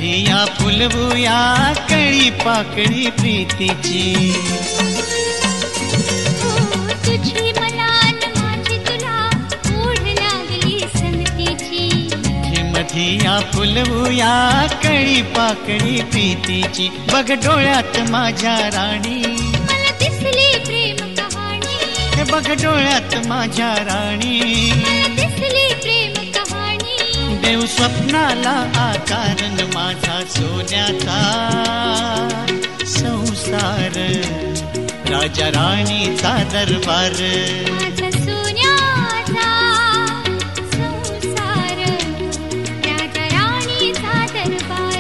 मधिया फुलवूया कळी पाकळी प्रीतीची. तुझी मला माझी तुला ओढ लागली संगतीची. मधिया फुलवूया कळी पाकळी प्रीतीची. बघ डोळ्यात माझ्या राणी मला दिसली प्रेम कहाणी. बघ डोळ्यात माझ्या राणी मला दिसली प्रेम कहाणी. देव स्वप्नाला आकारण माझा सोन्याचा संसार. राजा राणीचा दरबार. माझा सोन्याचा संसार. राजा राणीचा दरबार.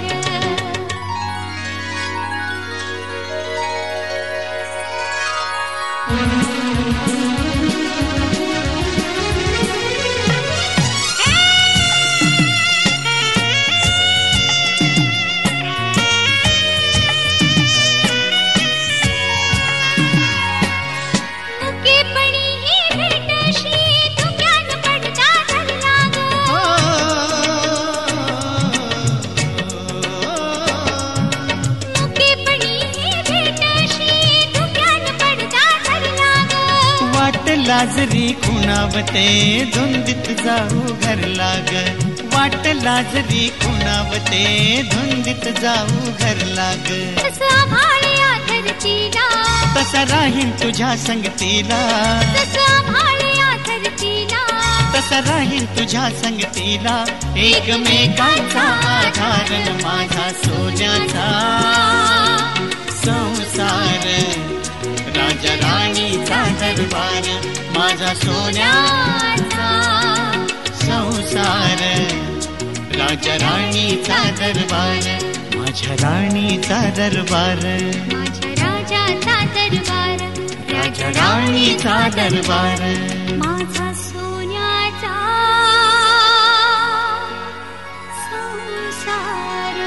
लाजरी खुणावते धुंदीत जाऊ घर लाग. वाट लाजरी खुणावते धुंदीत जाऊ घर लाग. तसा भाळ्या धरतीला तसा राहीन तुझ्या संगतीला. तसा भाळ्या धरतीला तसा राहीन तुझ्या संगतीला. एकमेकांचा आधार माझा सोन्याचा संसार. राजा राणीचा दरबार. माझा सोन्याचा संसार. राजा राणीचा दरबार. माझ्या राणीचा दरबार. माझ्या राजाचा दरबार. राजा राणीचा दरबार. माझा सोन्याचा संसार.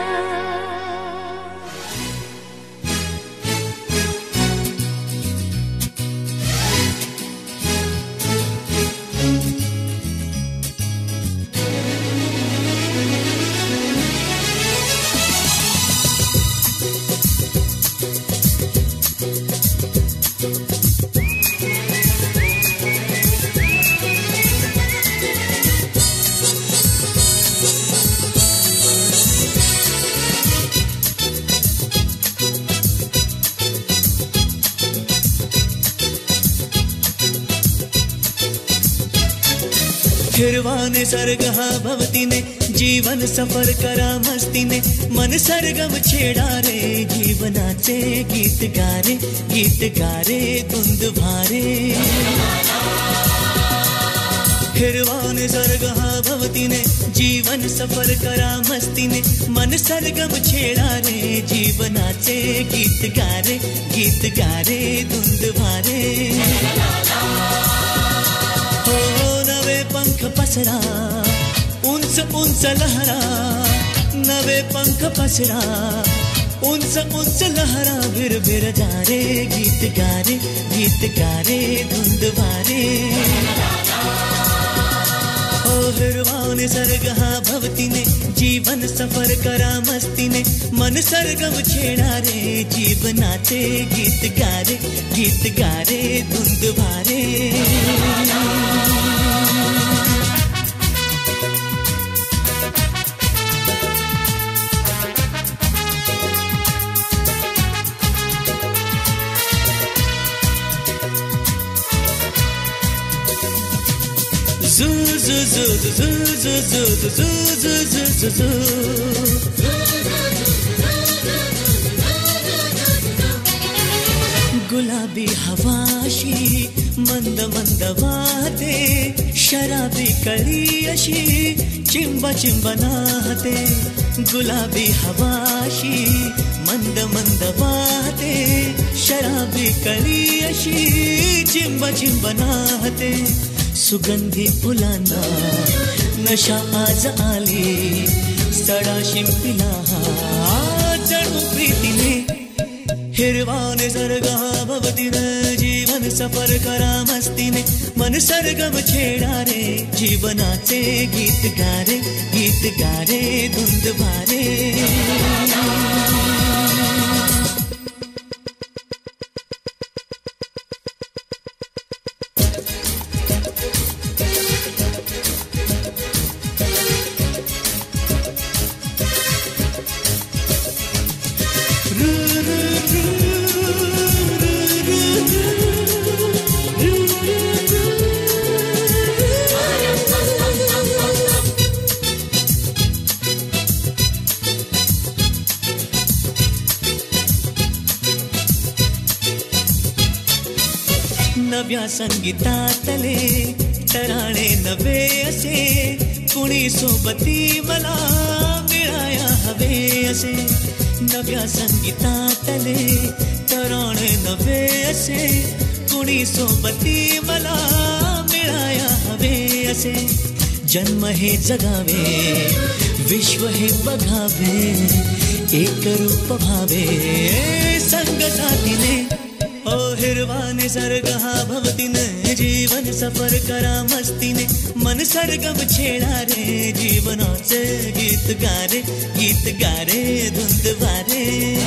फिरवाने सर्ग हा भवतीने जीवन सफर करा मस्तीने. मन सरगम छेडा रे जीवनाचे गीत गारे. गीत गारे धुंद भारे. फिरवाने सर्ग हा भवतीने जीवन सफर करा मस्तीने. मन सरगम छेडा रे जीवनाचे गीत गारे. गीत गारे धुंद भारे. नवे पंख पसरा उंच उंच लहरा. नवे पंख पसरा उंच उंच लहरा. भिर भिर जा रे गीत गारे. गीत गारे धुंद भारे. ओ हिरवाने सर्ग हा भवतीने जीवन सफर करा मस्तीने. मन सरगम छेडा रे जीवनाचे गीत गारे. गीत गारे धुंद भारे. गुलाबी हवाशी मंद मंद वाहते. शराबी कळी अशी चिंब चिंब नाहते. गुलाबी हवाशी मंद मंद वाहते. शराबी कळी अशी चिंब चिंब नाहते. सुगंधी फुलांना नशा आज आली. सडा शिंपिला जणू प्रीतीने. हिरवाने सर्ग हा भवतीने जीवन सफर करा मस्तीने मन सरगम छेडा रे जीवनाचे गीत गारे धुंद भारे नव्या संगीतातले तराणे नवे असे कुणी सोबती मला मिळाया हवे असे नव्या संगीतातले तराणे नवे असे कुणी सोबती मला मिळाया हवे असे जन्म हे जगावे विश्व हे बघावे एक रूप भावे संग साथीने ओ हिरवा निसर्ग हा भवतीने जीवन सफर करा मस्तीने मन सरगम छेडा रे जीवनाचे गीत गारे धुंद वारे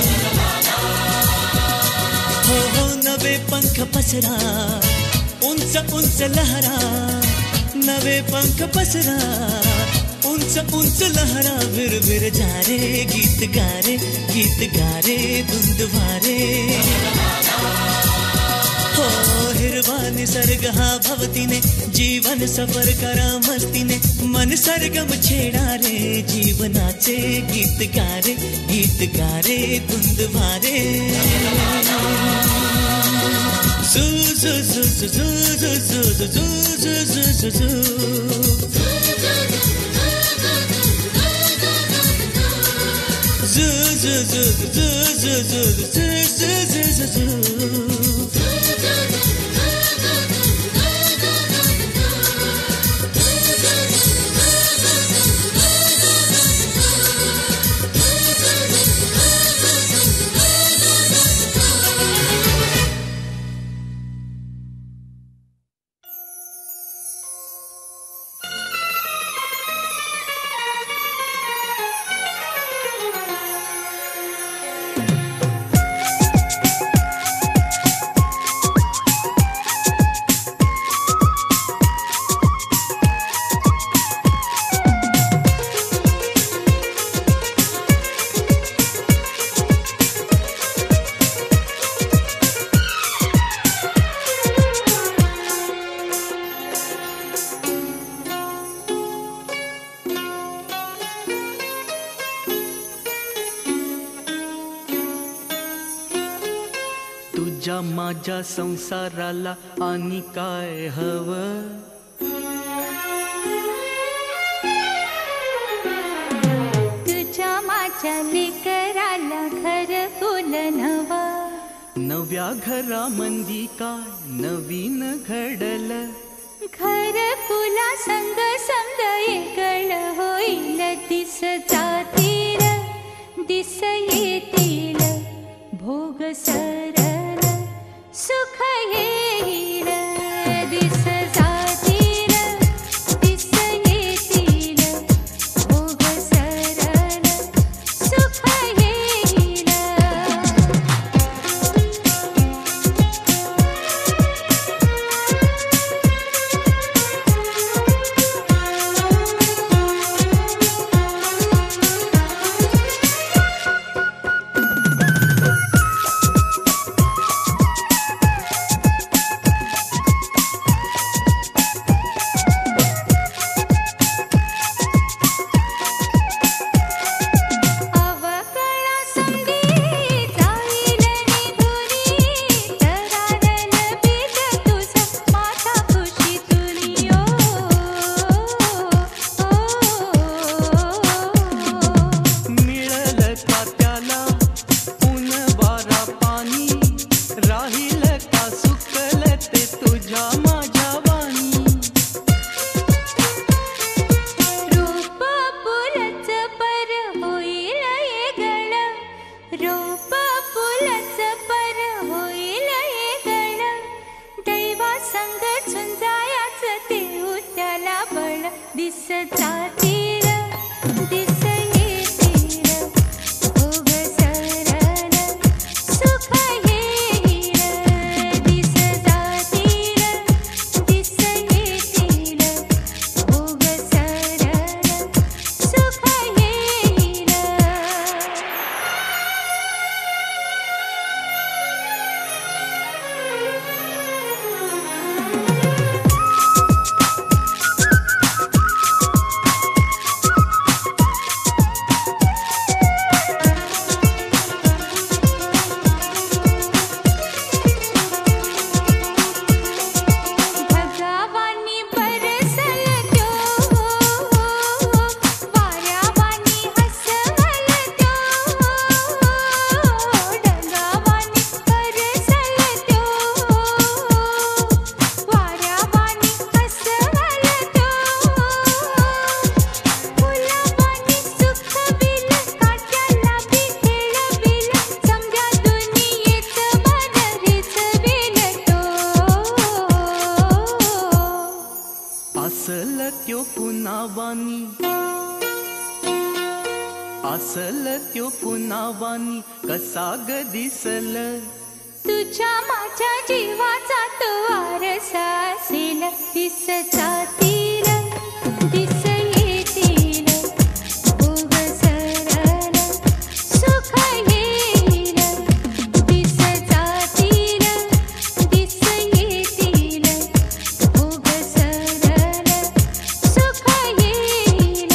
हो नवे पंख पसरा उंच उंच लहरा नवे पंख पसरा उंच उंच लहरा विर जा रे गीत गारे धुंद वारे हो हिरवा निसर्ग हा भवतीने जीवन सफर करा मस्तीने मन सरगम छेडा रे जीवनाचे गीत गारे धुंद वारे झू झू झू झू झू झू झू झू झू झू तुझ्या माझ्या संसाराला आणि काय हवं तुझ्या माझ्या लेकराला घर फुल नवं नव्या घरामंदी काय नवीन घडल घर फुला संग संग एकळ होईल दिस जातील दिस येतील भोग सरल सुख येईल दिस जातील दिस येतील भोग सरल सुख येईल असल त्यो पुनावानी कसा ग दिसल. तुझ्या माझ्या जीवाचा तो वारसा असेल. दिस जातील दिस येतील भोग सरल सुख येईल. दिस जातील दिस येतील भोग सरल सुख येईल.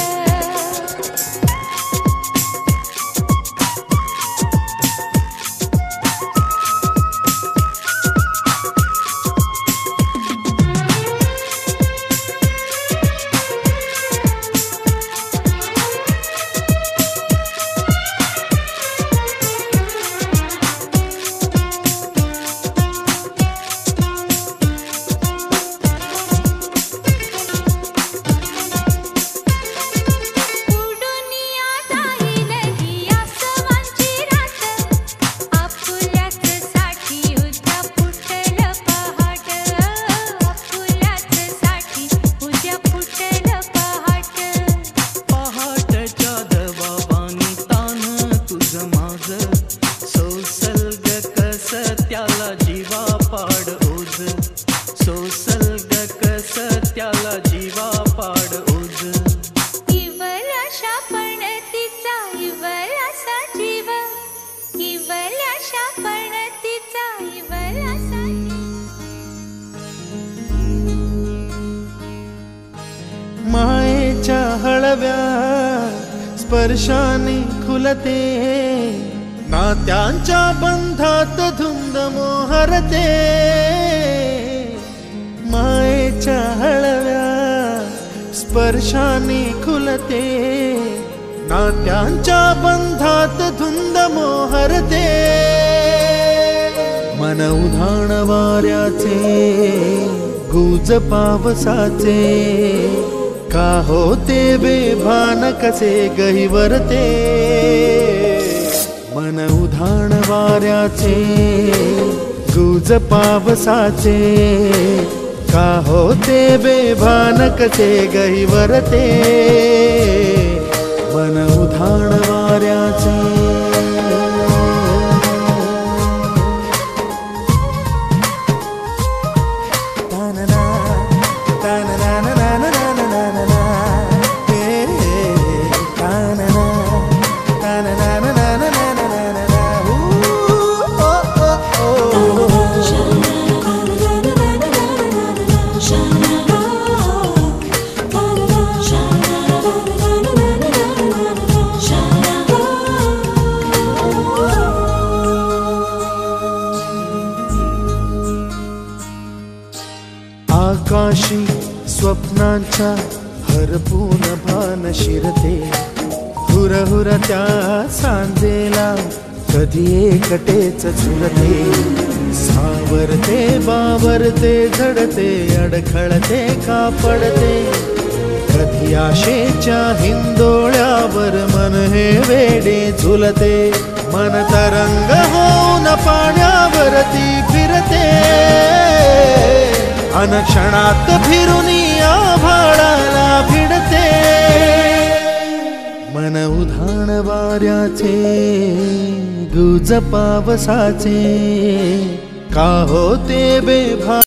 मायेच्या हळव्या स्पर्शाने खुलते, नात्यांच्या बंधात धुंद मोहरते. मायेच्या हळव्या स्पर्शाने खुलते, नात्यांच्या बंधात धुंद मोहरते. मन उधाण वाऱ्याचे गुज पावसाचे, का होते बेभान कसे गहिवरते. मन उधाण वाऱ्याचे गुज पावसाचे, का होते बेभान कसे गहिवरते. मन उधाण वाऱ्याचे आकाशी स्वप्नांच्या हरपून भान शिरते. हुरहुर त्या सांजेला कधी एकटेच झुलते. सावरते बावरते झडते, अडखळते का पडते. कधी आशेच्या हिंदोळ्यावर मन हे वेडे झुलते. मन तरंग होऊन पाण्यावरती फिरते. अनक्षणात फिरून आभाळाला भिडते. मन उधाण वाऱ्याचे गुज पावसाचे, का होते बेभान